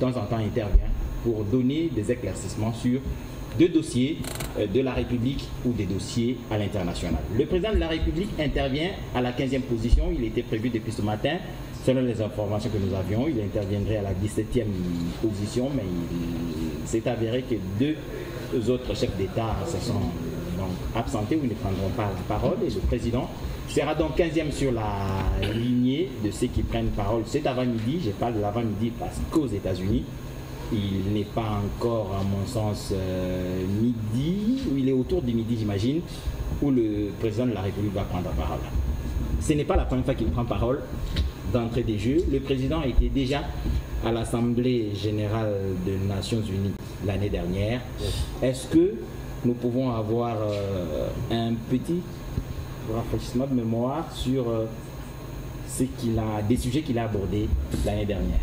de temps en temps intervient pour donner des éclaircissements sur deux dossiers de la République ou des dossiers à l'international. Le président de la République intervient à la 15e position. Il était prévu depuis ce matin, selon les informations que nous avions. Il interviendrait à la 17e position, mais il s'est avéré que deux autres chefs d'État se sont donc absentés ou ne prendront pas la parole. Et le président sera donc 15e sur la lignée de ceux qui prennent parole cet avant-midi. Je parle de l'avant-midi parce qu'aux États-Unis, il n'est pas encore, à mon sens, midi, ou il est autour du midi, j'imagine, où le président de la République va prendre la parole. Ce n'est pas la première fois qu'il prend parole d'entrée des jeux. Le président était déjà à l'Assemblée générale des Nations Unies l'année dernière. Est-ce que nous pouvons avoir un petit rafraîchissement de mémoire sur des sujets qu'il a abordés l'année dernière?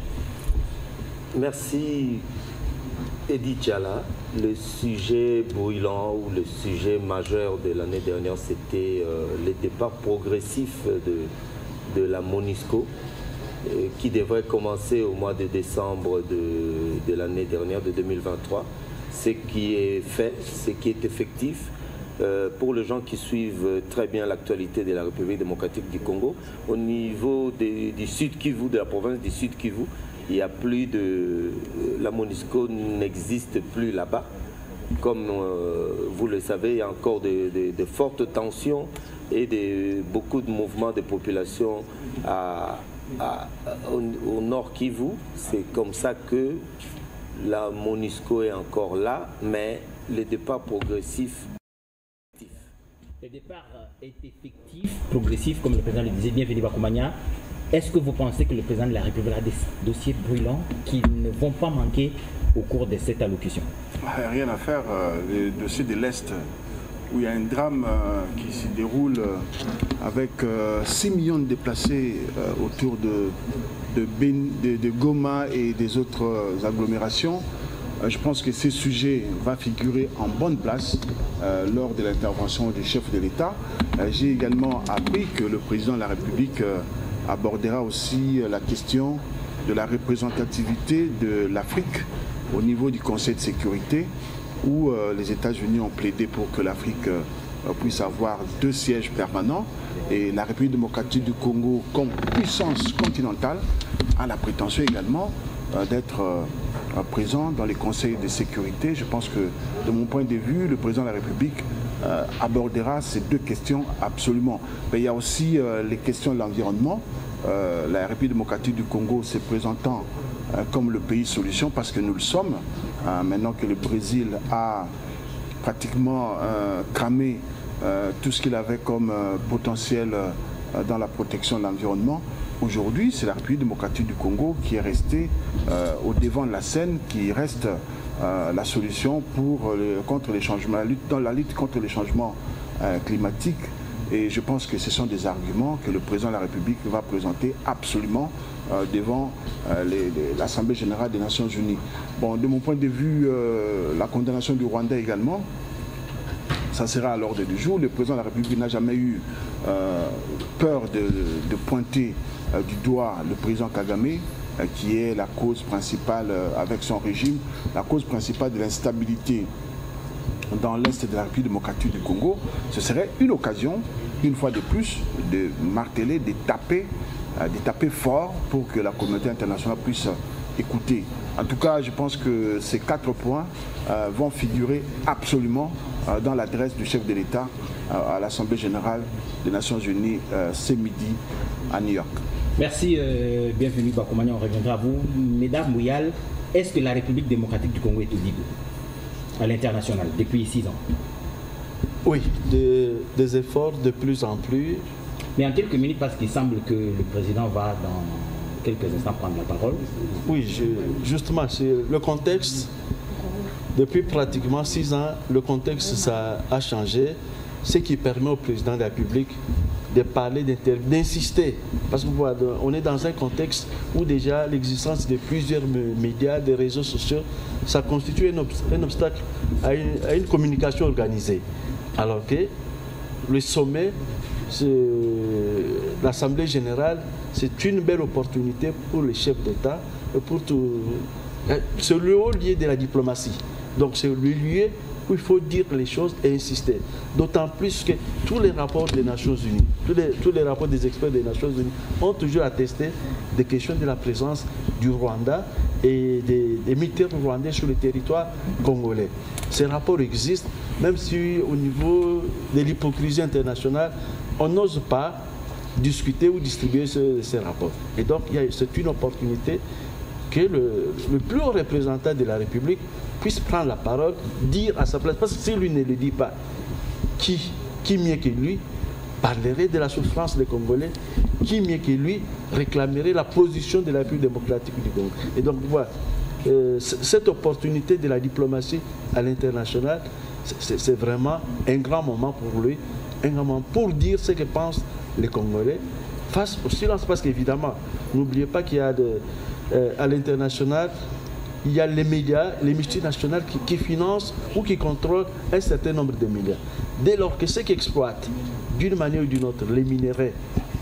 Merci Edi Tchala. Le sujet brûlant ou le sujet majeur de l'année dernière, c'était le départ progressif de la MONUSCO qui devrait commencer au mois de décembre de l'année dernière, de 2023. Ce qui est fait, ce qui est effectif. Pour les gens qui suivent très bien l'actualité de la République démocratique du Congo, au niveau du Sud Kivu, de la province du Sud Kivu, il n'y a plus de... La MONUSCO n'existe plus là-bas. Comme vous le savez, il y a encore de fortes tensions et beaucoup de mouvements de population au Nord Kivu. C'est comme ça que la MONUSCO est encore là, mais le départ progressif... Le départ est effectif, progressif, comme le président le disait. Bienvenue Bakoumania. Est-ce que vous pensez que le président de la République a des dossiers brûlants qui ne vont pas manquer au cours de cette allocution? Rien à faire. Le dossier de l'Est, où il y a un drame qui se déroule avec 6 millions de déplacés autour de Goma et des autres agglomérations. Je pense que ce sujet va figurer en bonne place lors de l'intervention du chef de l'État. J'ai également appris que le président de la République abordera aussi la question de la représentativité de l'Afrique au niveau du Conseil de sécurité, où les États-Unis ont plaidé pour que l'Afrique puisse avoir 2 sièges permanents. Et la République démocratique du Congo, comme puissance continentale, a la prétention également d'être présent dans les conseils de sécurité. Je pense que, de mon point de vue, le président de la République abordera ces 2 questions absolument. Mais il y a aussi les questions de l'environnement. La République démocratique du Congo se présentant comme le pays solution, parce que nous le sommes, maintenant que le Brésil a pratiquement cramé tout ce qu'il avait comme potentiel dans la protection de l'environnement. Aujourd'hui, c'est la République démocratique du Congo qui est restée au devant de la scène, qui reste la solution contre les changements, dans la lutte contre les changements climatiques. Et je pense que ce sont des arguments que le président de la République va présenter absolument devant l'Assemblée générale des Nations Unies. Bon, de mon point de vue, la condamnation du Rwanda également, ça sera à l'ordre du jour. Le président de la République n'a jamais eu peur de pointer du doigt le président Kagame, qui est la cause principale, avec son régime, la cause principale de l'instabilité dans l'Est de la République démocratique du Congo. Ce serait une occasion, une fois de plus, de marteler, de taper fort pour que la communauté internationale puisse écouter. En tout cas, je pense que ces 4 points vont figurer absolument dans l'adresse du chef de l'État à l'Assemblée générale des Nations Unies ce midi à New York. Merci, bienvenue Bakoumania, on reviendra à vous. Mesdames Mouyal, est-ce que la République démocratique du Congo est audible à l'international depuis 6 ans? Oui, des efforts de plus en plus. Mais en quelques minutes, parce qu'il semble que le président va dans quelques instants prendre la parole. Oui, justement, c'est le contexte. Depuis pratiquement 6 ans, le contexte ça a changé, ce qui permet au président de la République de parler, d'insister. Parce qu'on est dans un contexte où déjà l'existence de plusieurs médias, des réseaux sociaux, ça constitue un obstacle à une communication organisée. Alors que le sommet, l'Assemblée générale, c'est une belle opportunité pour les chefs d'État et pour C'est le haut lieu de la diplomatie. Donc c'est le lieu où il faut dire les choses et insister. D'autant plus que tous les rapports des Nations Unies, tous les rapports des experts des Nations Unies ont toujours attesté des questions de la présence du Rwanda et des militaires rwandais sur le territoire congolais. Ces rapports existent, même si au niveau de l'hypocrisie internationale, on n'ose pas discuter ou distribuer ces rapports. Et donc c'est une opportunité que le plus haut représentant de la République puisse prendre la parole, dire à sa place, parce que si lui ne le dit pas, qui mieux que lui parlerait de la souffrance des Congolais, qui mieux que lui réclamerait la position de la République démocratique du Congo. Et donc voilà, cette opportunité de la diplomatie à l'international, c'est vraiment un grand moment pour lui, un grand moment pour dire ce que pensent les Congolais face au silence, parce qu'évidemment, n'oubliez pas qu'il y a à l'international, il y a les médias, les multinationales qui financent ou qui contrôlent un certain nombre de médias. Dès lors que ceux qui exploitent d'une manière ou d'une autre les minéraux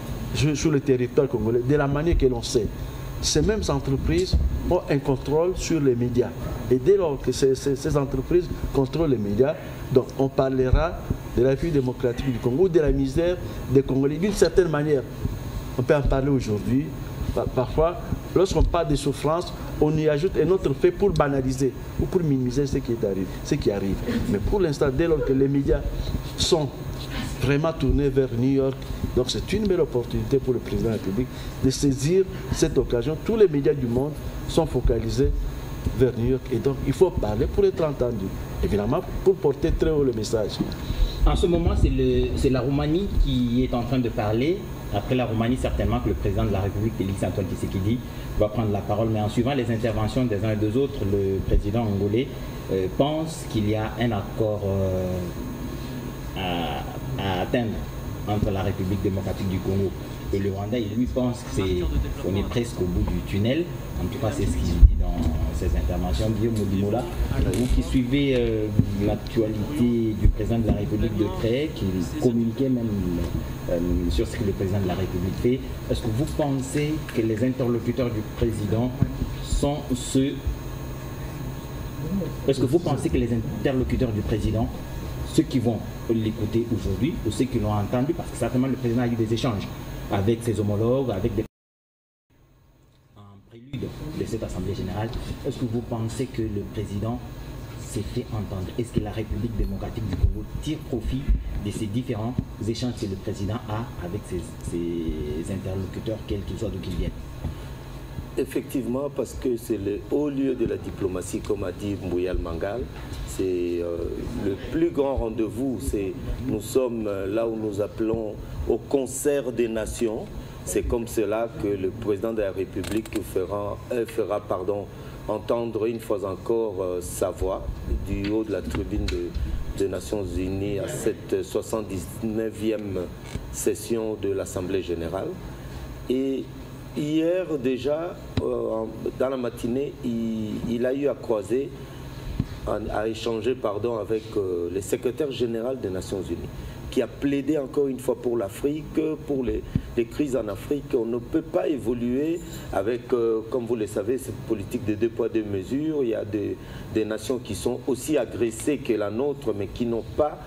sur le territoire congolais, de la manière que l'on sait, ces mêmes entreprises ont un contrôle sur les médias. Et dès lors que ces entreprises contrôlent les médias, donc on parlera de la République démocratique du Congo ou de la misère des Congolais. D'une certaine manière, on peut en parler aujourd'hui. Parfois, lorsqu'on parle de souffrance, on y ajoute un autre fait pour banaliser ou pour minimiser ce qui arrive. Mais pour l'instant, dès lors que les médias sont vraiment tournés vers New York, donc c'est une belle opportunité pour le président de la République de saisir cette occasion. Tous les médias du monde sont focalisés vers New York et donc il faut parler pour être entendu, évidemment pour porter très haut le message. En ce moment, c'est la Roumanie qui est en train de parler. Après la Roumanie, certainement que le président de la République, Félix Antoine Tshisekedi, va prendre la parole. Mais en suivant les interventions des uns et des autres, le président angolais pense qu'il y a un accord à atteindre entre la République démocratique du Congo et le Rwanda. Il lui pense qu'on est presque au bout du tunnel. En tout cas, c'est ce qu'il dit dans ses interventions. Guillaume Modimola, vous qui suivez l'actualité du président de la République de près, qui communiquait même sur ce que le président de la République fait, est-ce que vous pensez que les interlocuteurs du président sont ceux... Est-ce que vous pensez que les interlocuteurs du président, ceux qui vont l'écouter aujourd'hui ou ceux qui l'ont entendu, parce que certainement le président a eu des échanges avec ses homologues, avec des... en prélude de cette Assemblée générale, est-ce que vous pensez que le président s'est fait entendre? Est-ce que la République démocratique du Congo tire profit de ces différents échanges que le président a avec ses interlocuteurs, quels qu'ils soient, d'où qu'ils viennent? Effectivement, parce que c'est le haut lieu de la diplomatie, comme a dit Mbouyal Mangal. C'est le plus grand rendez-vous. Nous sommes là où nous appelons au concert des nations. C'est comme cela que le président de la République fera entendre une fois encore sa voix du haut de la tribune des Nations Unies à cette 79e session de l'Assemblée générale. Et hier déjà, dans la matinée, il a eu à croiser, à échanger avec le secrétaire général des Nations Unies, qui a plaidé encore une fois pour l'Afrique, pour les crises en Afrique. On ne peut pas évoluer avec, comme vous le savez, cette politique de 2 poids 2 mesures. Il y a des nations qui sont aussi agressées que la nôtre, mais qui n'ont pas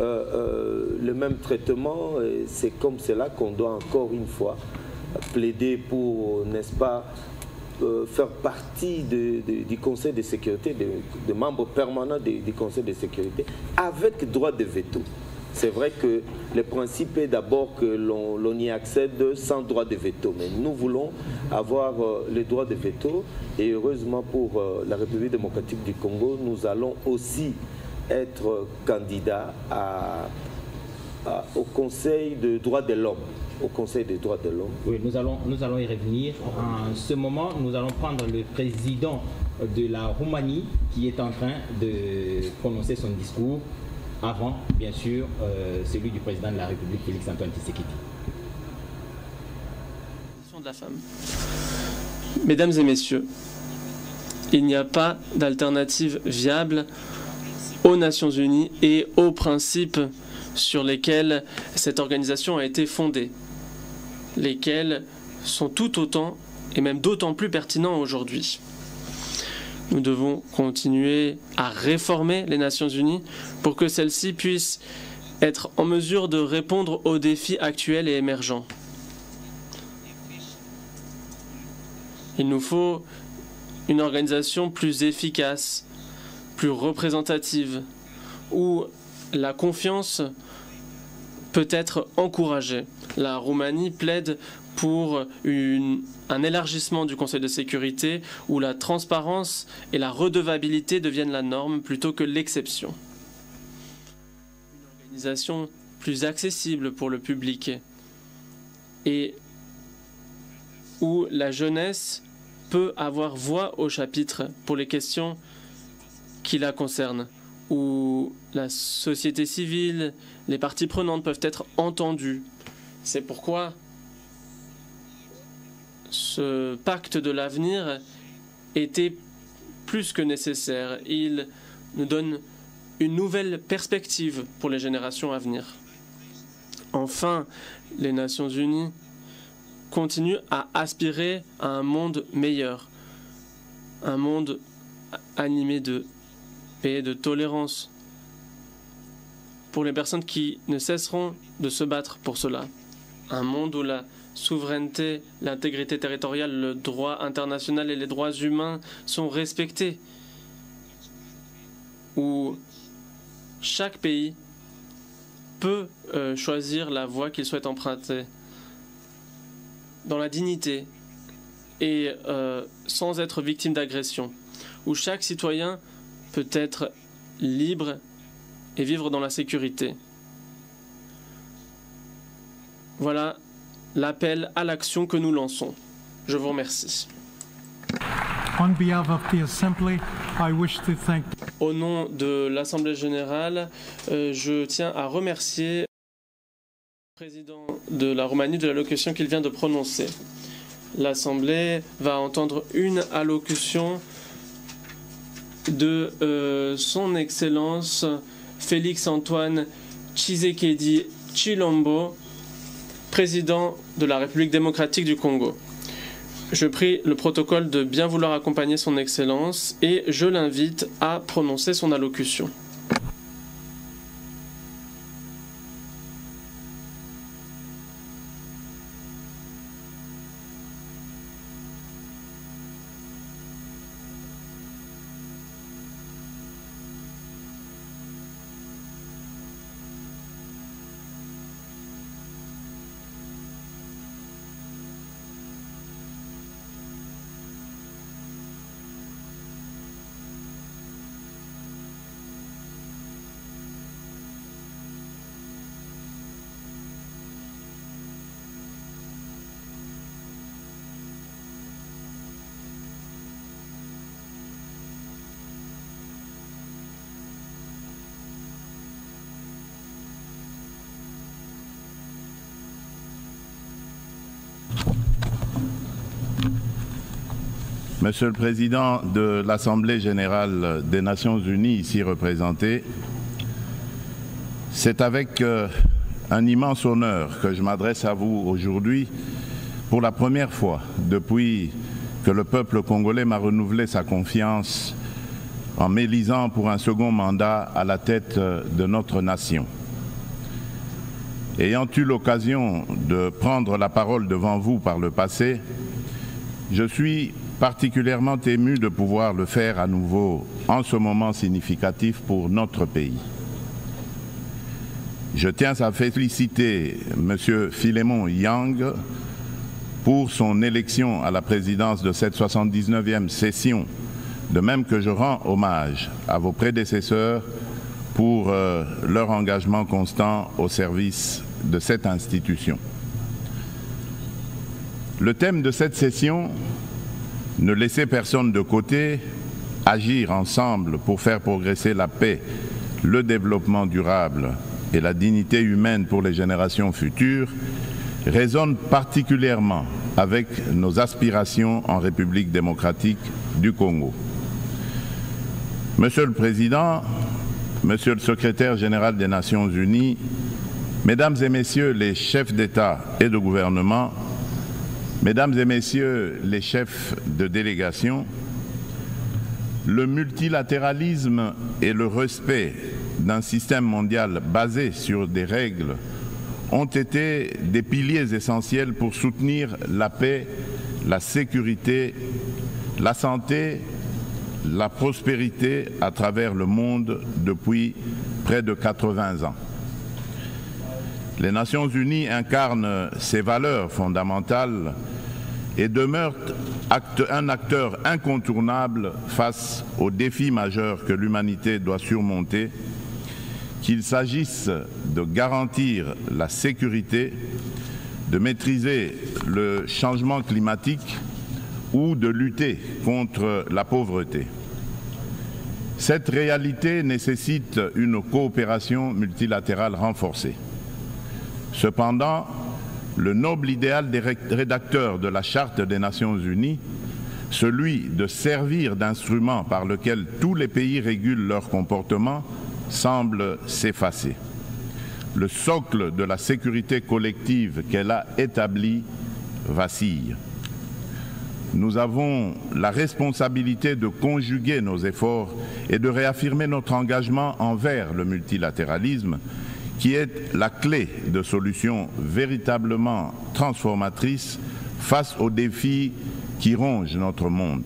le même traitement. C'est comme cela qu'on doit encore une fois plaider pour, n'est-ce pas, faire partie du Conseil de sécurité, de membres permanents du Conseil de sécurité, avec droit de veto. C'est vrai que le principe est d'abord que l'on y accède sans droit de veto, mais nous voulons avoir le droit de veto, et heureusement pour la République démocratique du Congo, nous allons aussi être candidats au Conseil des droits de l'homme. Au Conseil des droits de l'homme. Oui, nous allons y revenir. En ce moment, nous allons prendre le président de la Roumanie qui est en train de prononcer son discours avant, bien sûr, celui du président de la République, Félix Antoine Tshisekedi. De la femme. Mesdames et messieurs, il n'y a pas d'alternative viable aux Nations Unies et aux principes sur lesquels cette organisation a été fondée, lesquels sont tout autant et même d'autant plus pertinents aujourd'hui. Nous devons continuer à réformer les Nations Unies pour que celles-ci puissent être en mesure de répondre aux défis actuels et émergents. Il nous faut une organisation plus efficace, plus représentative, où la confiance peut être encouragée. La Roumanie plaide pour un élargissement du Conseil de sécurité où la transparence et la redevabilité deviennent la norme plutôt que l'exception. Une organisation plus accessible pour le public et où la jeunesse peut avoir voix au chapitre pour les questions qui la concernent, où la société civile, les parties prenantes peuvent être entendues. C'est pourquoi ce pacte de l'avenir était plus que nécessaire. Il nous donne une nouvelle perspective pour les générations à venir. Enfin, les Nations Unies continuent à aspirer à un monde meilleur, un monde animé de paix et de tolérance pour les personnes qui ne cesseront de se battre pour cela. Un monde où la souveraineté, l'intégrité territoriale, le droit international et les droits humains sont respectés, où chaque pays peut choisir la voie qu'il souhaite emprunter dans la dignité et sans être victime d'agression, où chaque citoyen peut être libre et vivre dans la sécurité. Voilà l'appel à l'action que nous lançons. Je vous remercie. Au nom de l'Assemblée générale, je tiens à remercier le président de la Roumanie de l'allocution qu'il vient de prononcer. L'Assemblée va entendre une allocution de son Excellence Félix Antoine Tshisekedi Tshilombo, président de la République démocratique du Congo. Je prie le protocole de bien vouloir accompagner son Excellence et je l'invite à prononcer son allocution. Monsieur le Président de l'Assemblée générale des Nations unies ici représentée, c'est avec un immense honneur que je m'adresse à vous aujourd'hui pour la première fois depuis que le peuple congolais m'a renouvelé sa confiance en m'élisant pour un second mandat à la tête de notre nation. Ayant eu l'occasion de prendre la parole devant vous par le passé, je suis particulièrement ému de pouvoir le faire à nouveau en ce moment significatif pour notre pays. Je tiens à féliciter M. Philémon Yang pour son élection à la présidence de cette 79e session, de même que je rends hommage à vos prédécesseurs pour leur engagement constant au service de cette institution. Le thème de cette session, ne laisser personne de côté, agir ensemble pour faire progresser la paix, le développement durable et la dignité humaine pour les générations futures, résonne particulièrement avec nos aspirations en République démocratique du Congo. Monsieur le Président, Monsieur le Secrétaire général des Nations Unies, Mesdames et Messieurs les chefs d'État et de gouvernement, Mesdames et Messieurs les chefs de délégation, Le multilatéralisme et le respect d'un système mondial basé sur des règles ont été des piliers essentiels pour soutenir la paix, la sécurité, la santé, la prospérité à travers le monde depuis près de 80 ans. Les Nations Unies incarnent ces valeurs fondamentales et demeurent un acteur incontournable face aux défis majeurs que l'humanité doit surmonter, qu'il s'agisse de garantir la sécurité, de maîtriser le changement climatique ou de lutter contre la pauvreté. Cette réalité nécessite une coopération multilatérale renforcée. Cependant, le noble idéal des rédacteurs de la Charte des Nations Unies, celui de servir d'instrument par lequel tous les pays régulent leur comportement, semble s'effacer. Le socle de la sécurité collective qu'elle a établi vacille. Nous avons la responsabilité de conjuguer nos efforts et de réaffirmer notre engagement envers le multilatéralisme, qui est la clé de solutions véritablement transformatrices face aux défis qui rongent notre monde.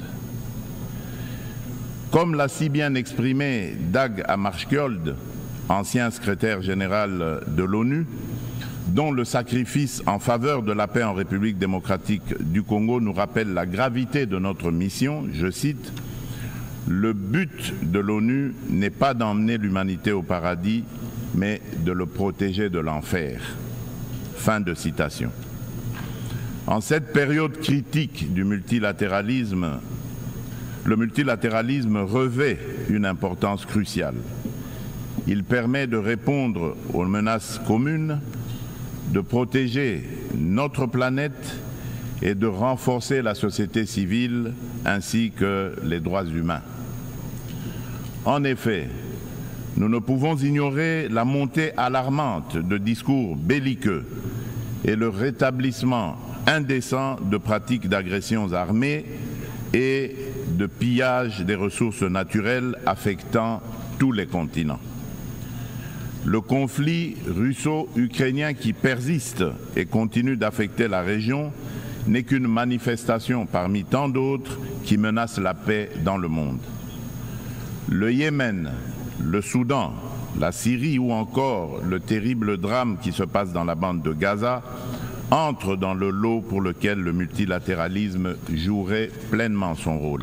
Comme l'a si bien exprimé Dag Hammarskjöld, ancien secrétaire général de l'ONU, dont le sacrifice en faveur de la paix en République démocratique du Congo nous rappelle la gravité de notre mission, je cite, « Le but de l'ONU n'est pas d'emmener l'humanité au paradis, mais de le protéger de l'enfer. » Fin de citation. En cette période critique du multilatéralisme, le multilatéralisme revêt une importance cruciale. Il permet de répondre aux menaces communes, de protéger notre planète et de renforcer la société civile ainsi que les droits humains. En effet, nous ne pouvons ignorer la montée alarmante de discours belliqueux et le rétablissement indécent de pratiques d'agressions armées et de pillage des ressources naturelles affectant tous les continents. Le conflit russo-ukrainien qui persiste et continue d'affecter la région n'est qu'une manifestation parmi tant d'autres qui menacent la paix dans le monde. Le Yémen, le Soudan, la Syrie ou encore le terrible drame qui se passe dans la bande de Gaza entrent dans le lot pour lequel le multilatéralisme jouerait pleinement son rôle.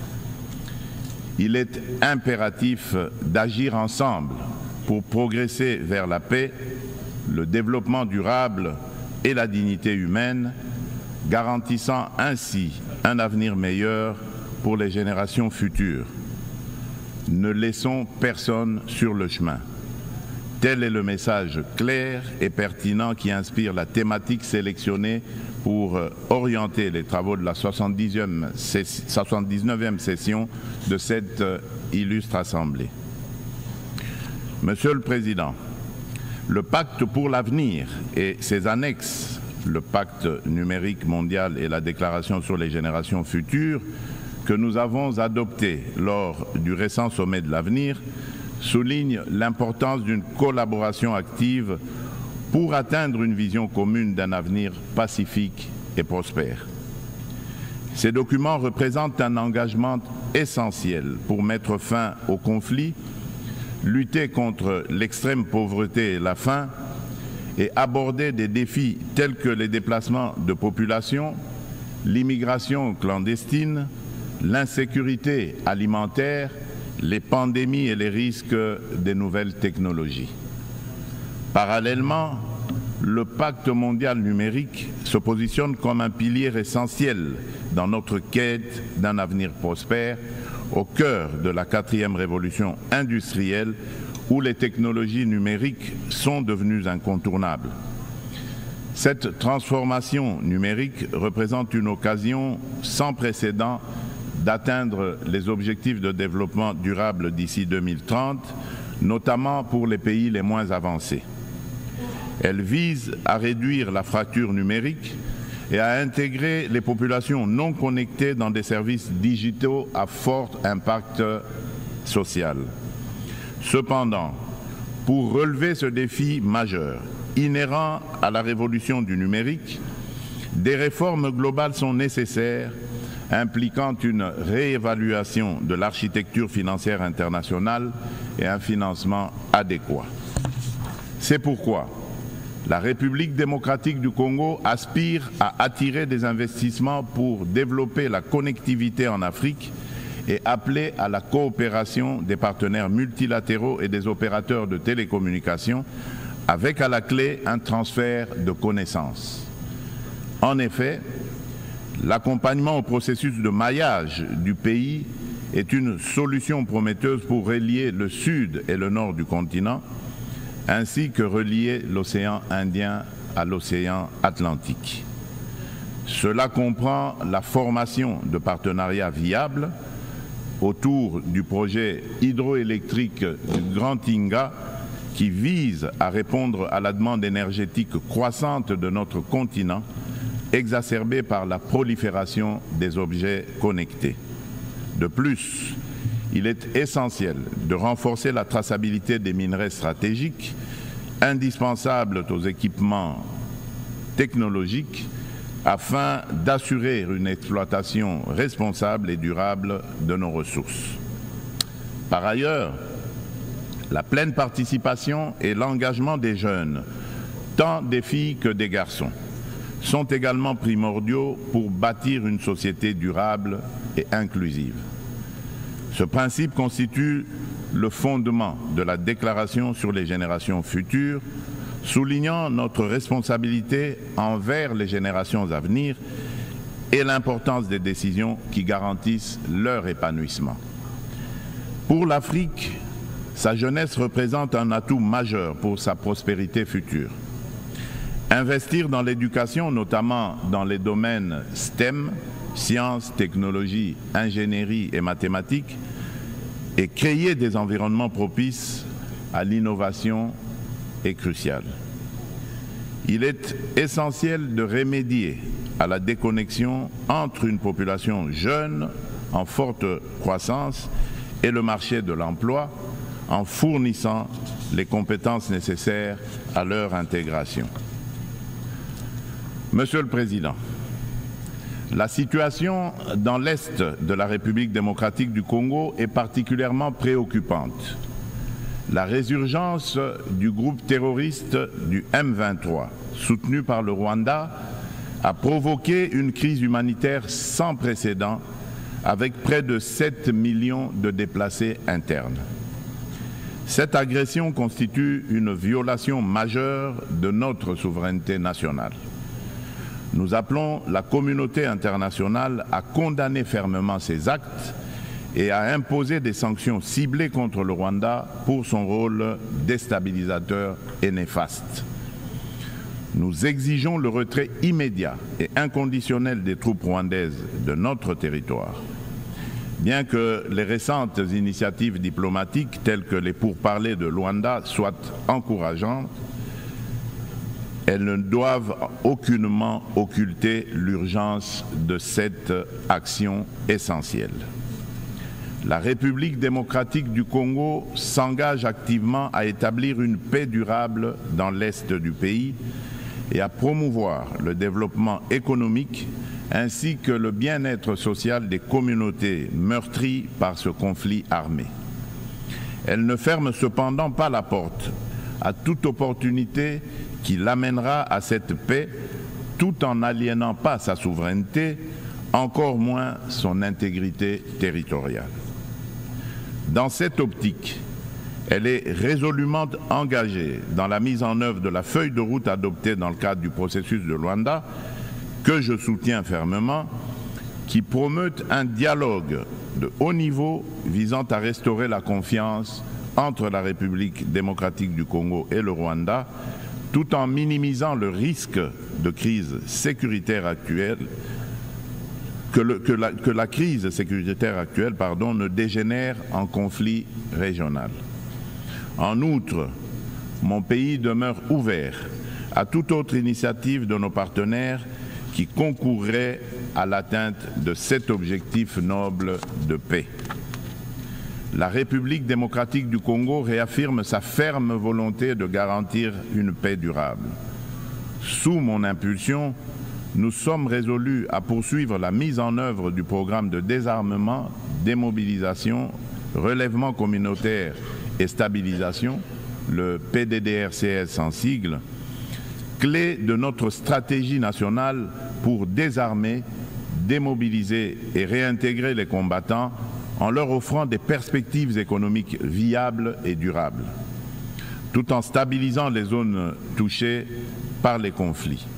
Il est impératif d'agir ensemble pour progresser vers la paix, le développement durable et la dignité humaine, garantissant ainsi un avenir meilleur pour les générations futures. Ne laissons personne sur le chemin. Tel est le message clair et pertinent qui inspire la thématique sélectionnée pour orienter les travaux de la 79e session de cette illustre Assemblée. Monsieur le Président, le Pacte pour l'avenir et ses annexes, le Pacte numérique mondial et la Déclaration sur les générations futures, que nous avons adopté lors du récent sommet de l'avenir, soulignent l'importance d'une collaboration active pour atteindre une vision commune d'un avenir pacifique et prospère. Ces documents représentent un engagement essentiel pour mettre fin au conflit, lutter contre l'extrême pauvreté et la faim et aborder des défis tels que les déplacements de population, l'immigration clandestine, l'insécurité alimentaire, les pandémies et les risques des nouvelles technologies. Parallèlement, le pacte mondial numérique se positionne comme un pilier essentiel dans notre quête d'un avenir prospère au cœur de la 4e révolution industrielle où les technologies numériques sont devenues incontournables. Cette transformation numérique représente une occasion sans précédent d'atteindre les objectifs de développement durable d'ici 2030, notamment pour les pays les moins avancés. Elle vise à réduire la fracture numérique, et à intégrer les populations non connectées dans des services digitaux à fort impact social. Cependant, pour relever ce défi majeur, inhérent à la révolution du numérique, des réformes globales sont nécessaires, impliquant une réévaluation de l'architecture financière internationale et un financement adéquat. C'est pourquoi la République démocratique du Congo aspire à attirer des investissements pour développer la connectivité en Afrique et appeler à la coopération des partenaires multilatéraux et des opérateurs de télécommunications, avec à la clé un transfert de connaissances. En effet, l'accompagnement au processus de maillage du pays est une solution prometteuse pour relier le sud et le nord du continent, ainsi que relier l'océan Indien à l'océan Atlantique. Cela comprend la formation de partenariats viables autour du projet hydroélectrique du Grand Inga, qui vise à répondre à la demande énergétique croissante de notre continent, exacerbée par la prolifération des objets connectés. De plus, il est essentiel de renforcer la traçabilité des minerais stratégiques, indispensables aux équipements technologiques, afin d'assurer une exploitation responsable et durable de nos ressources. Par ailleurs, la pleine participation et l'engagement des jeunes, tant des filles que des garçons, sont également primordiaux pour bâtir une société durable et inclusive. Ce principe constitue le fondement de la Déclaration sur les générations futures, soulignant notre responsabilité envers les générations à venir et l'importance des décisions qui garantissent leur épanouissement. Pour l'Afrique, sa jeunesse représente un atout majeur pour sa prospérité future. Investir dans l'éducation, notamment dans les domaines STEM, sciences, technologies, ingénierie et mathématiques, et créer des environnements propices à l'innovation est crucial. Il est essentiel de remédier à la déconnexion entre une population jeune en forte croissance et le marché de l'emploi, en fournissant les compétences nécessaires à leur intégration. Monsieur le Président, la situation dans l'Est de la République démocratique du Congo est particulièrement préoccupante. La résurgence du groupe terroriste du M23, soutenu par le Rwanda, a provoqué une crise humanitaire sans précédent, avec près de 7 millions de déplacés internes. Cette agression constitue une violation majeure de notre souveraineté nationale. Nous appelons la communauté internationale à condamner fermement ces actes et à imposer des sanctions ciblées contre le Rwanda pour son rôle déstabilisateur et néfaste. Nous exigeons le retrait immédiat et inconditionnel des troupes rwandaises de notre territoire. Bien que les récentes initiatives diplomatiques telles que les pourparlers de Luanda soient encourageantes, elles ne doivent aucunement occulter l'urgence de cette action essentielle. La République démocratique du Congo s'engage activement à établir une paix durable dans l'Est du pays et à promouvoir le développement économique ainsi que le bien-être social des communautés meurtries par ce conflit armé. Elle ne ferme cependant pas la porte à toute opportunité qui l'amènera à cette paix tout en n'aliénant pas sa souveraineté, encore moins son intégrité territoriale. Dans cette optique, elle est résolument engagée dans la mise en œuvre de la feuille de route adoptée dans le cadre du processus de Luanda, que je soutiens fermement, qui promeut un dialogue de haut niveau visant à restaurer la confiance entre la République démocratique du Congo et le Rwanda, tout en minimisant le risque de crise sécuritaire actuelle, que la crise sécuritaire actuelle ne dégénère en conflit régional. En outre, mon pays demeure ouvert à toute autre initiative de nos partenaires qui concourraient à l'atteinte de cet objectif noble de paix. La République démocratique du Congo réaffirme sa ferme volonté de garantir une paix durable. Sous mon impulsion, nous sommes résolus à poursuivre la mise en œuvre du programme de désarmement, démobilisation, relèvement communautaire et stabilisation, le PDDRCS en sigle, clé de notre stratégie nationale pour désarmer, démobiliser et réintégrer les combattants en leur offrant des perspectives économiques viables et durables, tout en stabilisant les zones touchées par les conflits.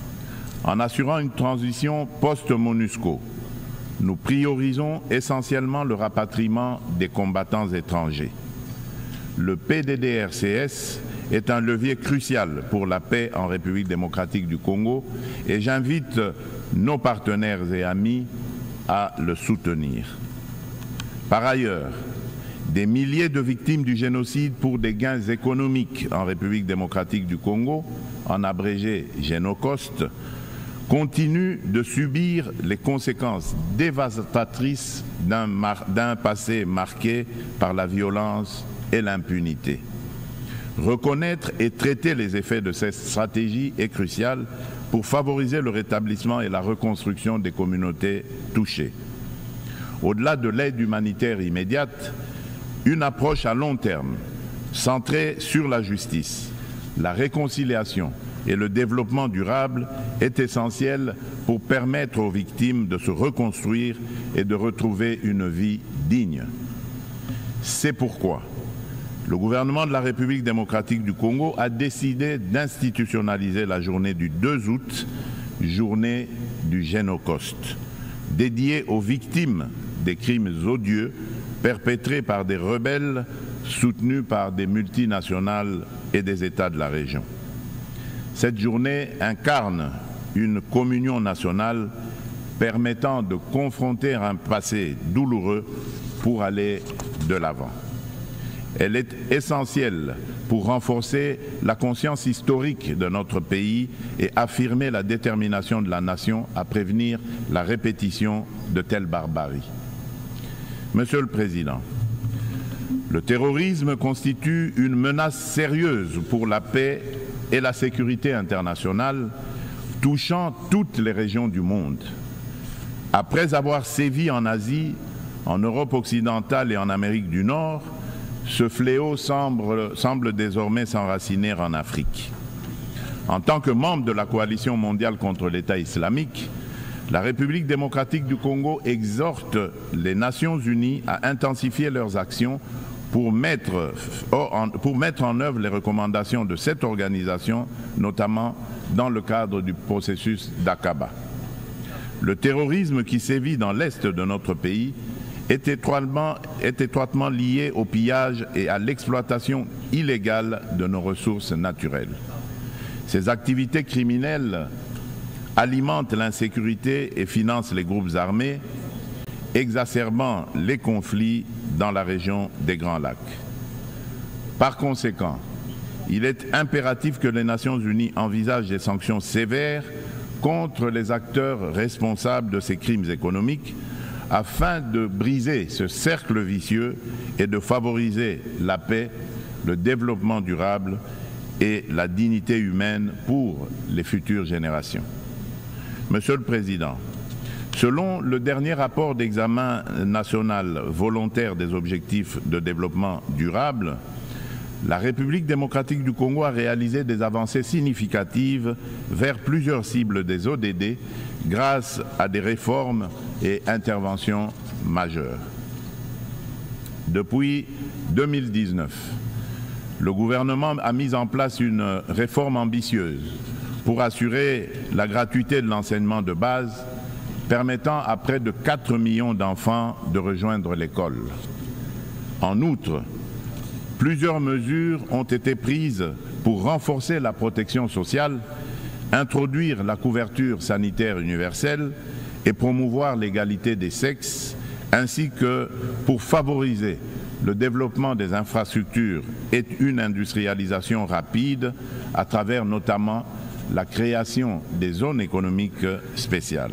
En assurant une transition post-MONUSCO, nous priorisons essentiellement le rapatriement des combattants étrangers. Le PDDRCS est un levier crucial pour la paix en République démocratique du Congo et j'invite nos partenaires et amis à le soutenir. Par ailleurs, des milliers de victimes du génocide pour des gains économiques en République démocratique du Congo, en abrégé Génocost, continuent de subir les conséquences dévastatrices d'un passé marqué par la violence et l'impunité. Reconnaître et traiter les effets de cette stratégie est crucial pour favoriser le rétablissement et la reconstruction des communautés touchées. Au-delà de l'aide humanitaire immédiate, une approche à long terme, centrée sur la justice, la réconciliation et le développement durable est essentielle pour permettre aux victimes de se reconstruire et de retrouver une vie digne. C'est pourquoi le gouvernement de la République démocratique du Congo a décidé d'institutionnaliser la journée du 2 août, journée du Génocost, dédiée aux victimes des crimes odieux perpétrés par des rebelles soutenus par des multinationales et des États de la région. Cette journée incarne une communion nationale permettant de confronter un passé douloureux pour aller de l'avant. Elle est essentielle pour renforcer la conscience historique de notre pays et affirmer la détermination de la nation à prévenir la répétition de telles barbaries. Monsieur le Président, le terrorisme constitue une menace sérieuse pour la paix et la sécurité internationale, touchant toutes les régions du monde. Après avoir sévi en Asie, en Europe occidentale et en Amérique du Nord, ce fléau semble désormais s'enraciner en Afrique. En tant que membre de la coalition mondiale contre l'État islamique, la République démocratique du Congo exhorte les Nations unies à intensifier leurs actions pour mettre en œuvre les recommandations de cette organisation, notamment dans le cadre du processus d'Aqaba. Le terrorisme qui sévit dans l'est de notre pays est étroitement lié au pillage et à l'exploitation illégale de nos ressources naturelles. Ces activités criminelles alimentent l'insécurité et financent les groupes armés, exacerbant les conflits dans la région des Grands Lacs. Par conséquent, il est impératif que les Nations unies envisagent des sanctions sévères contre les acteurs responsables de ces crimes économiques afin de briser ce cercle vicieux et de favoriser la paix, le développement durable et la dignité humaine pour les futures générations. Monsieur le Président, selon le dernier rapport d'examen national volontaire des objectifs de développement durable, la République démocratique du Congo a réalisé des avancées significatives vers plusieurs cibles des ODD grâce à des réformes et interventions majeures. Depuis 2019, le gouvernement a mis en place une réforme ambitieuse pour assurer la gratuité de l'enseignement de base, permettant à près de 4 millions d'enfants de rejoindre l'école. En outre, plusieurs mesures ont été prises pour renforcer la protection sociale, introduire la couverture sanitaire universelle et promouvoir l'égalité des sexes, ainsi que pour favoriser le développement des infrastructures et une industrialisation rapide à travers notamment la création des zones économiques spéciales.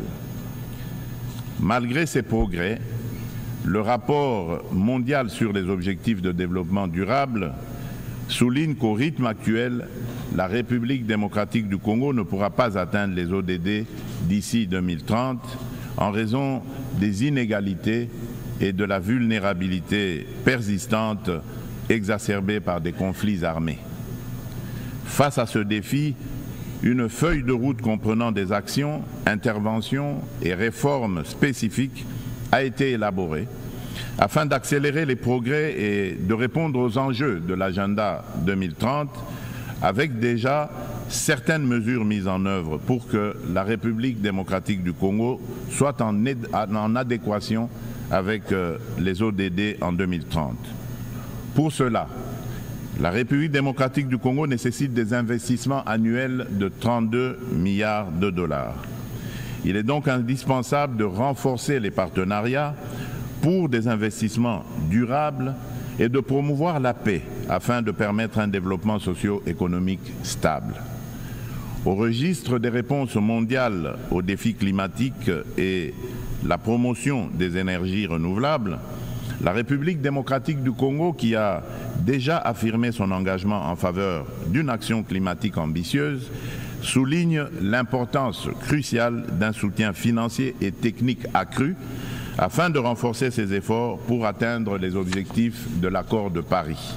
Malgré ces progrès, le rapport mondial sur les objectifs de développement durable souligne qu'au rythme actuel, la République démocratique du Congo ne pourra pas atteindre les ODD d'ici 2030 en raison des inégalités et de la vulnérabilité persistante exacerbée par des conflits armés. Face à ce défi, une feuille de route comprenant des actions, interventions et réformes spécifiques a été élaborée afin d'accélérer les progrès et de répondre aux enjeux de l'agenda 2030 avec déjà certaines mesures mises en œuvre pour que la République démocratique du Congo soit en adéquation avec les ODD en 2030. Pour cela, la République démocratique du Congo nécessite des investissements annuels de 32 milliards de dollars. Il est donc indispensable de renforcer les partenariats pour des investissements durables et de promouvoir la paix afin de permettre un développement socio-économique stable. Au registre des réponses mondiales aux défis climatiques et la promotion des énergies renouvelables, la République démocratique du Congo, qui a déjà affirmé son engagement en faveur d'une action climatique ambitieuse, souligne l'importance cruciale d'un soutien financier et technique accru afin de renforcer ses efforts pour atteindre les objectifs de l'accord de Paris.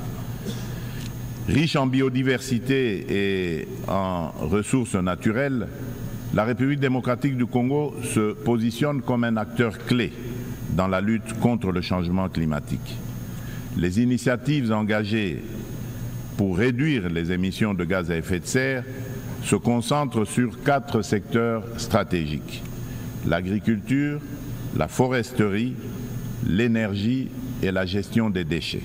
Riche en biodiversité et en ressources naturelles, la République démocratique du Congo se positionne comme un acteur clé dans la lutte contre le changement climatique. Les initiatives engagées pour réduire les émissions de gaz à effet de serre se concentrent sur 4 secteurs stratégiques: l'agriculture, la foresterie, l'énergie et la gestion des déchets.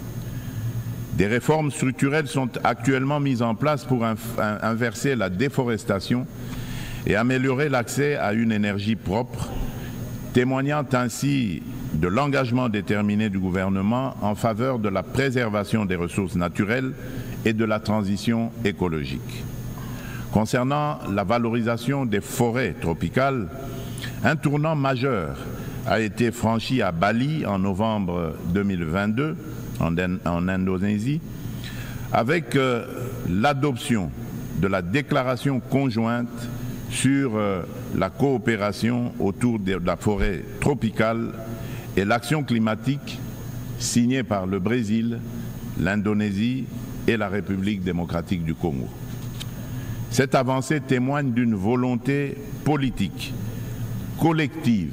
Des réformes structurelles sont actuellement mises en place pour inverser la déforestation et améliorer l'accès à une énergie propre, témoignant ainsi de l'engagement déterminé du gouvernement en faveur de la préservation des ressources naturelles et de la transition écologique. Concernant la valorisation des forêts tropicales, un tournant majeur a été franchi à Bali en novembre 2022, en Indonésie, avec l'adoption de la déclaration conjointe sur la coopération autour de la forêt tropicale et l'action climatique signée par le Brésil, l'Indonésie et la République démocratique du Congo. Cette avancée témoigne d'une volonté politique collective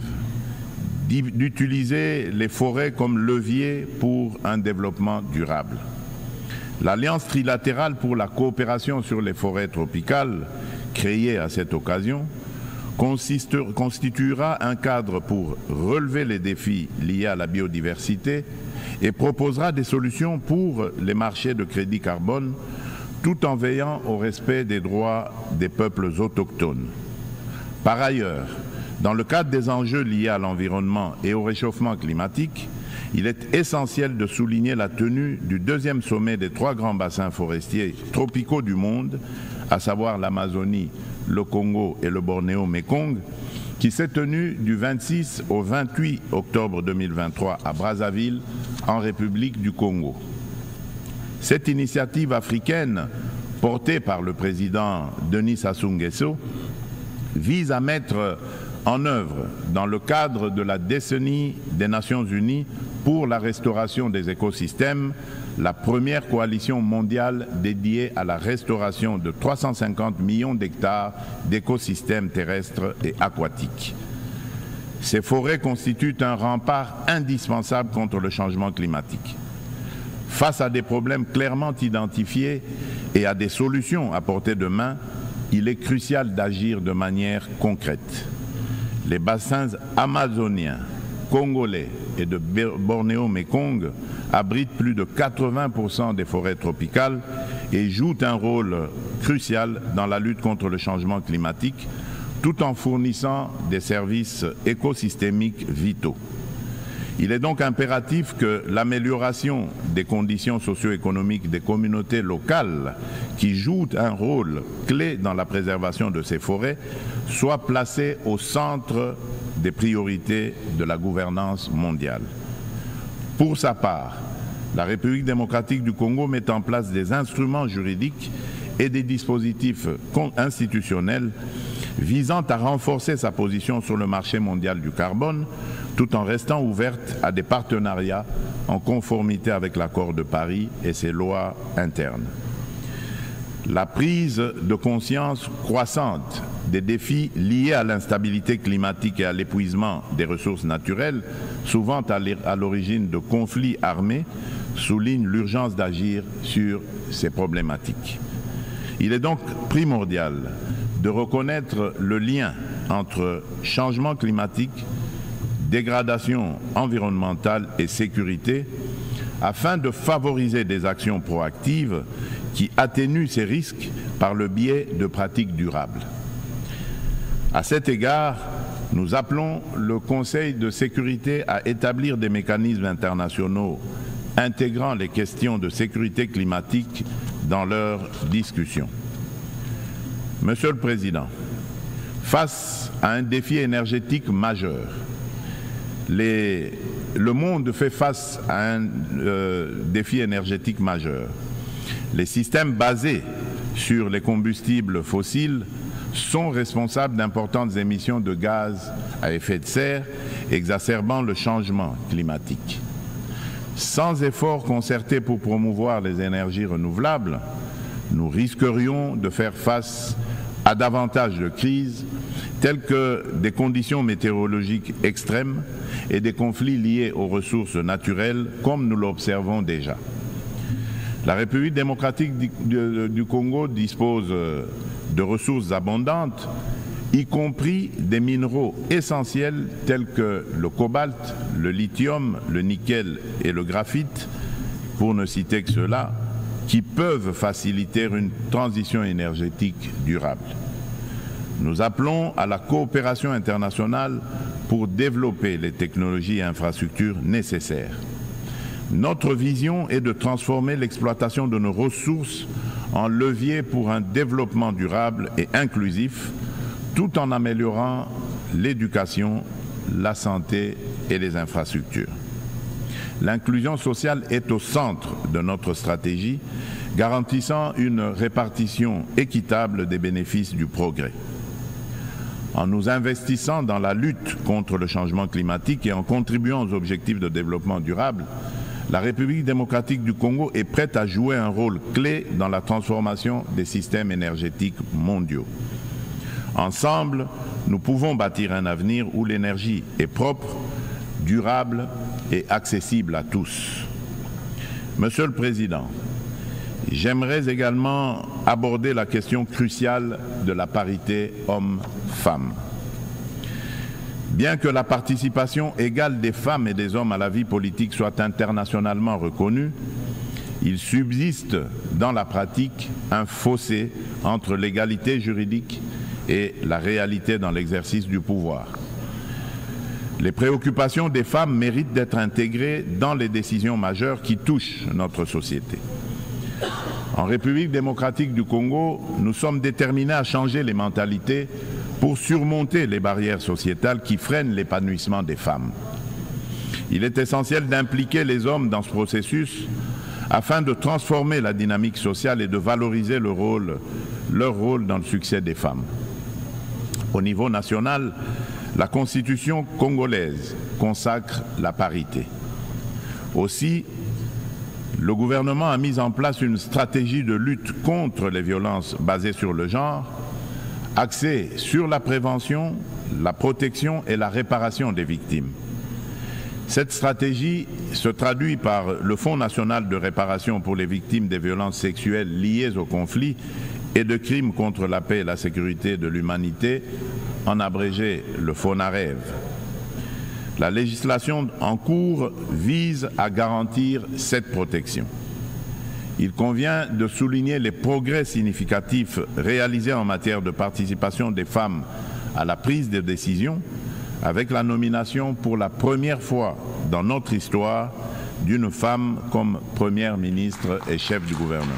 d'utiliser les forêts comme levier pour un développement durable. L'Alliance trilatérale pour la coopération sur les forêts tropicales, créée à cette occasion, constituera un cadre pour relever les défis liés à la biodiversité et proposera des solutions pour les marchés de crédit carbone, tout en veillant au respect des droits des peuples autochtones. Par ailleurs, dans le cadre des enjeux liés à l'environnement et au réchauffement climatique, il est essentiel de souligner la tenue du 2e sommet des 3 grands bassins forestiers tropicaux du monde, à savoir l'Amazonie, le Congo et le Bornéo-Mékong, qui s'est tenu du 26 au 28 octobre 2023 à Brazzaville, en République du Congo. Cette initiative africaine, portée par le président Denis Sassou Nguesso, vise à mettre en œuvre, dans le cadre de la décennie des Nations Unies pour la restauration des écosystèmes, la première coalition mondiale dédiée à la restauration de 350 millions d'hectares d'écosystèmes terrestres et aquatiques. Ces forêts constituent un rempart indispensable contre le changement climatique. Face à des problèmes clairement identifiés et à des solutions à portée de main, il est crucial d'agir de manière concrète. Les bassins amazoniens, congolais et de Bornéo-Mékong abritent plus de 80% des forêts tropicales et jouent un rôle crucial dans la lutte contre le changement climatique, tout en fournissant des services écosystémiques vitaux. Il est donc impératif que l'amélioration des conditions socio-économiques des communautés locales qui jouent un rôle clé dans la préservation de ces forêts soit placée au centre des priorités de la gouvernance mondiale. Pour sa part, la République démocratique du Congo met en place des instruments juridiques et des dispositifs institutionnels visant à renforcer sa position sur le marché mondial du carbone, tout en restant ouverte à des partenariats en conformité avec l'accord de Paris et ses lois internes. La prise de conscience croissante des défis liés à l'instabilité climatique et à l'épuisement des ressources naturelles, souvent à l'origine de conflits armés, souligne l'urgence d'agir sur ces problématiques. Il est donc primordial de reconnaître le lien entre changement climatique, dégradation environnementale et sécurité afin de favoriser des actions proactives qui atténuent ces risques par le biais de pratiques durables. À cet égard, nous appelons le Conseil de sécurité à établir des mécanismes internationaux intégrant les questions de sécurité climatique dans leurs discussions. Monsieur le Président, face à un défi énergétique majeur, le monde fait face à un défi énergétique majeur. Les systèmes basés sur les combustibles fossiles sont responsables d'importantes émissions de gaz à effet de serre, exacerbant le changement climatique. Sans efforts concertés pour promouvoir les énergies renouvelables, nous risquerions de faire face à davantage de crises telles que des conditions météorologiques extrêmes et des conflits liés aux ressources naturelles comme nous l'observons déjà. La République démocratique du Congo dispose de ressources abondantes, y compris des minéraux essentiels tels que le cobalt, le lithium, le nickel et le graphite, pour ne citer que ceux-là, qui peuvent faciliter une transition énergétique durable. Nous appelons à la coopération internationale pour développer les technologies et infrastructures nécessaires. Notre vision est de transformer l'exploitation de nos ressources en levier pour un développement durable et inclusif, tout en améliorant l'éducation, la santé et les infrastructures. L'inclusion sociale est au centre de notre stratégie, garantissant une répartition équitable des bénéfices du progrès. En nous investissant dans la lutte contre le changement climatique et en contribuant aux objectifs de développement durable, la République démocratique du Congo est prête à jouer un rôle clé dans la transformation des systèmes énergétiques mondiaux. Ensemble, nous pouvons bâtir un avenir où l'énergie est propre, durable et accessible à tous. Monsieur le Président, j'aimerais également aborder la question cruciale de la parité hommes-femmes. Bien que la participation égale des femmes et des hommes à la vie politique soit internationalement reconnue, il subsiste dans la pratique un fossé entre l'égalité juridique et la réalité dans l'exercice du pouvoir. Les préoccupations des femmes méritent d'être intégrées dans les décisions majeures qui touchent notre société. En République démocratique du Congo, nous sommes déterminés à changer les mentalités pour surmonter les barrières sociétales qui freinent l'épanouissement des femmes. Il est essentiel d'impliquer les hommes dans ce processus afin de transformer la dynamique sociale et de valoriser leur rôle dans le succès des femmes. Au niveau national, la Constitution congolaise consacre la parité. Aussi, le gouvernement a mis en place une stratégie de lutte contre les violences basées sur le genre, axée sur la prévention, la protection et la réparation des victimes. Cette stratégie se traduit par le Fonds national de réparation pour les victimes des violences sexuelles liées au conflit et de crimes contre la paix et la sécurité de l'humanité, en abrégé le FONAREV. La législation en cours vise à garantir cette protection. Il convient de souligner les progrès significatifs réalisés en matière de participation des femmes à la prise de décision, avec la nomination pour la première fois dans notre histoire d'une femme comme première ministre et chef du gouvernement.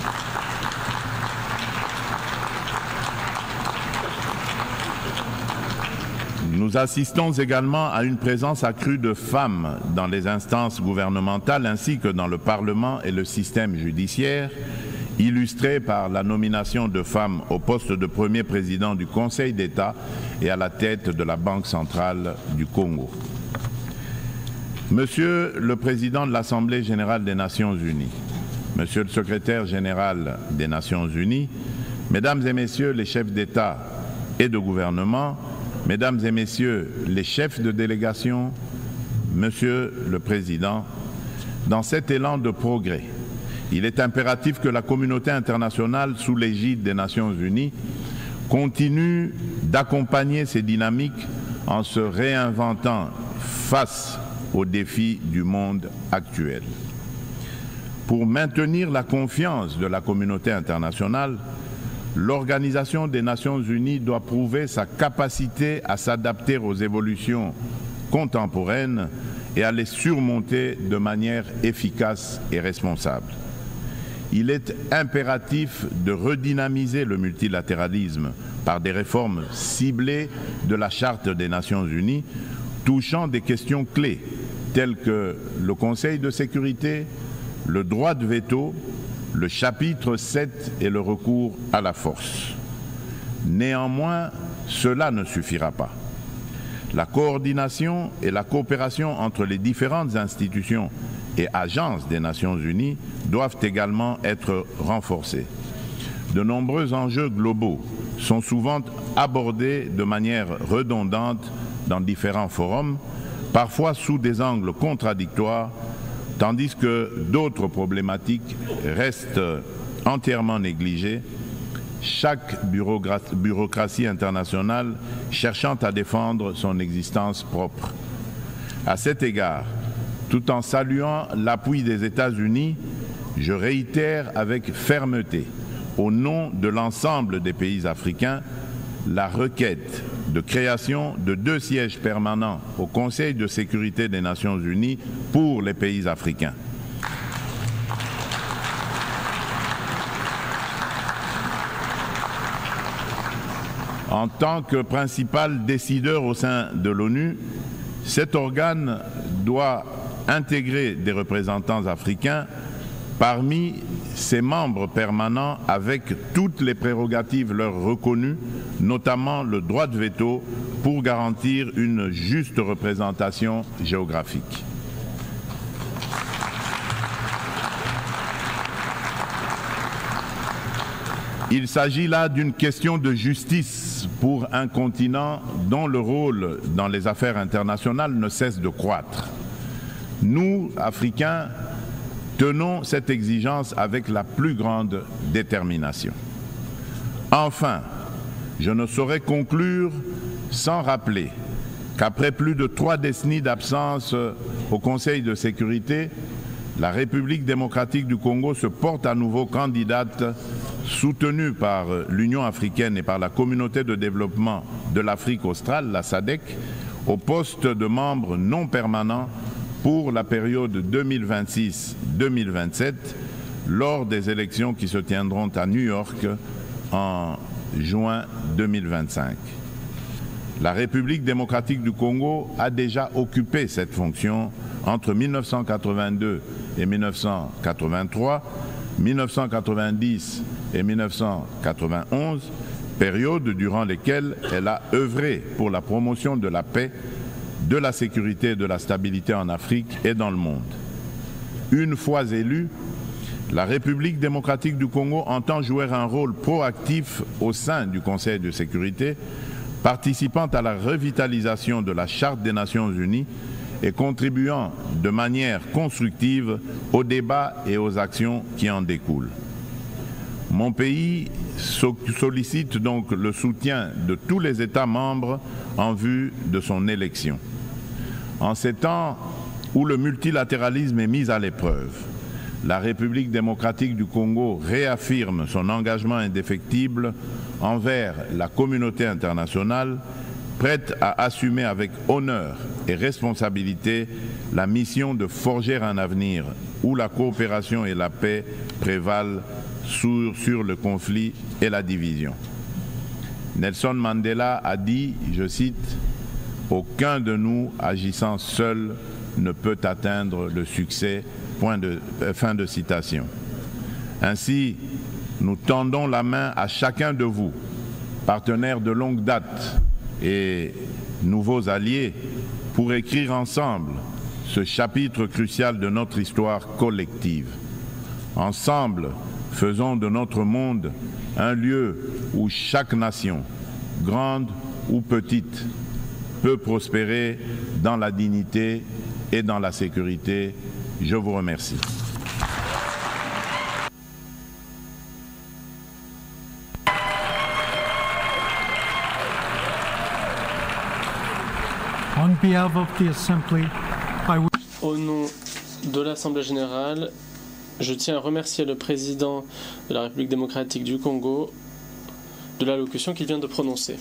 Nous assistons également à une présence accrue de femmes dans les instances gouvernementales ainsi que dans le Parlement et le système judiciaire, illustrée par la nomination de femmes au poste de premier président du Conseil d'État et à la tête de la Banque centrale du Congo. Monsieur le Président de l'Assemblée générale des Nations unies, Monsieur le Secrétaire général des Nations unies, Mesdames et Messieurs les chefs d'État et de gouvernement, Mesdames et Messieurs les chefs de délégation, Monsieur le Président, dans cet élan de progrès, il est impératif que la communauté internationale, sous l'égide des Nations unies, continue d'accompagner ces dynamiques en se réinventant face aux défis du monde actuel. Pour maintenir la confiance de la communauté internationale, l'Organisation des Nations unies doit prouver sa capacité à s'adapter aux évolutions contemporaines et à les surmonter de manière efficace et responsable. Il est impératif de redynamiser le multilatéralisme par des réformes ciblées de la Charte des Nations unies touchant des questions clés telles que le Conseil de sécurité, le droit de veto, le chapitre 7 et le recours à la force. Néanmoins, cela ne suffira pas. La coordination et la coopération entre les différentes institutions et agences des Nations unies doivent également être renforcées. De nombreux enjeux globaux sont souvent abordés de manière redondante dans différents forums, parfois sous des angles contradictoires, tandis que d'autres problématiques restent entièrement négligées, chaque bureaucratie internationale cherchant à défendre son existence propre. À cet égard, tout en saluant l'appui des États-Unis, je réitère avec fermeté, au nom de l'ensemble des pays africains, la requête de création de 2 sièges permanents au Conseil de sécurité des Nations unies pour les pays africains. En tant que principal décideur au sein de l'ONU, cet organe doit intégrer des représentants africains parmi ses membres permanents avec toutes les prérogatives leur reconnues, notamment le droit de veto pour garantir une juste représentation géographique. Il s'agit là d'une question de justice pour un continent dont le rôle dans les affaires internationales ne cesse de croître. Nous, Africains, tenons cette exigence avec la plus grande détermination. Enfin, je ne saurais conclure sans rappeler qu'après plus de 3 décennies d'absence au Conseil de sécurité, la République démocratique du Congo se porte à nouveau candidate, soutenue par l'Union africaine et par la Communauté de développement de l'Afrique australe, la SADC, au poste de membre non permanent pour la période 2026-2027, lors des élections qui se tiendront à New York en juin 2025. La République démocratique du Congo a déjà occupé cette fonction entre 1982 et 1983, 1990 et 1991, période durant lesquelles elle a œuvré pour la promotion de la paix, de la sécurité et de la stabilité en Afrique et dans le monde. Une fois élue, la République démocratique du Congo entend jouer un rôle proactif au sein du Conseil de sécurité, participant à la revitalisation de la Charte des Nations unies et contribuant de manière constructive aux débats et aux actions qui en découlent. Mon pays sollicite donc le soutien de tous les États membres en vue de son élection. En ces temps où le multilatéralisme est mis à l'épreuve, la République démocratique du Congo réaffirme son engagement indéfectible envers la communauté internationale prête à assumer avec honneur et responsabilité la mission de forger un avenir où la coopération et la paix prévalent sur le conflit et la division. Nelson Mandela a dit, je cite, « Aucun de nous agissant seul ne peut atteindre le succès ». Fin de citation. Ainsi, nous tendons la main à chacun de vous, partenaires de longue date et nouveaux alliés, pour écrire ensemble ce chapitre crucial de notre histoire collective. Ensemble, faisons de notre monde un lieu où chaque nation, grande ou petite, peut prospérer dans la dignité et dans la sécurité. Je vous remercie. Au nom de l'Assemblée générale, je tiens à remercier le président de la République démocratique du Congo de l'allocution qu'il vient de prononcer.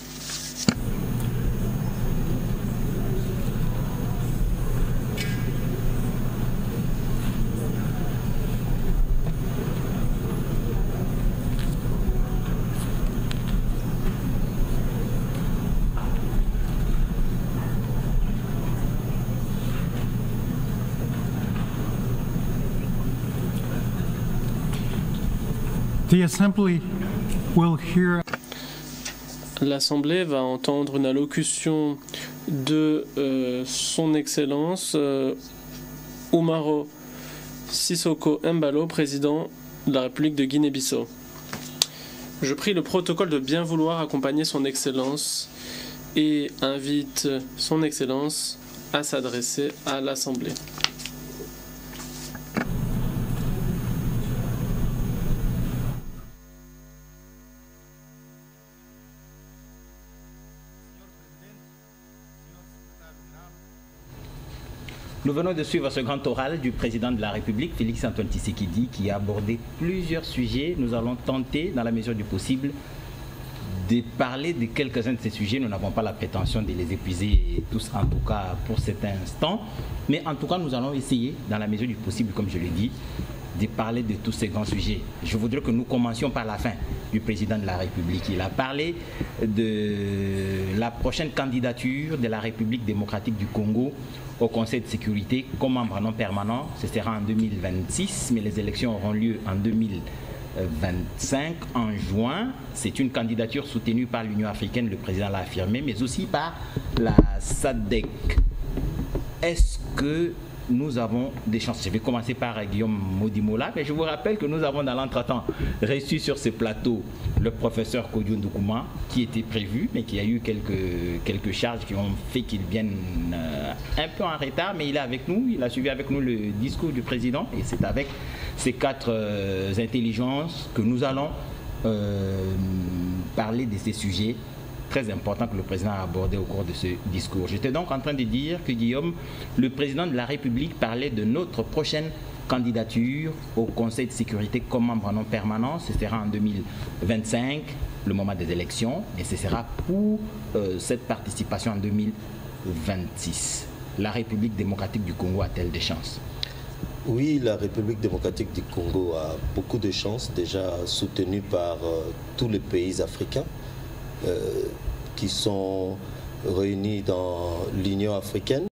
L'Assemblée va entendre une allocution de son Excellence Umaro Sissoko Embalo, président de la République de Guinée-Bissau. Je prie le protocole de bien vouloir accompagner son Excellence et invite son Excellence à s'adresser à l'Assemblée. Nous venons de suivre ce grand oral du président de la République, Félix-Antoine Tshisekedi, qui a abordé plusieurs sujets. Nous allons tenter, dans la mesure du possible, de parler de quelques-uns de ces sujets. Nous n'avons pas la prétention de les épuiser tous, en tout cas pour cet instant. Mais en tout cas, nous allons essayer, dans la mesure du possible, comme je l'ai dit, de parler de tous ces grands sujets. Je voudrais que nous commencions par la fin du président de la République. Il a parlé de la prochaine candidature de la République démocratique du Congo au Conseil de sécurité comme membre non permanent. Ce sera en 2026, mais les élections auront lieu en 2025, en juin. C'est une candidature soutenue par l'Union africaine, le président l'a affirmé, mais aussi par la SADC. Est-ce que nous avons des chances? Je vais commencer par Guillaume Modimola, mais je vous rappelle que nous avons dans l'entretemps reçu sur ce plateau le professeur Kodjo Ndoukouma, qui était prévu, mais qui a eu quelques charges qui ont fait qu'il vienne un peu en retard, mais il est avec nous, il a suivi avec nous le discours du président, et c'est avec ces quatre intelligences que nous allons parler de ces sujets très important que le président a abordé au cours de ce discours. J'étais donc en train de dire que Guillaume, le président de la République, parlait de notre prochaine candidature au Conseil de sécurité comme membre non permanent. Ce sera en 2025, le moment des élections, et ce sera pour cette participation en 2026. La République démocratique du Congo a-t-elle des chances? Oui, la République démocratique du Congo a beaucoup de chances, déjà soutenue par tous les pays africains qui sont réunis dans l'Union africaine.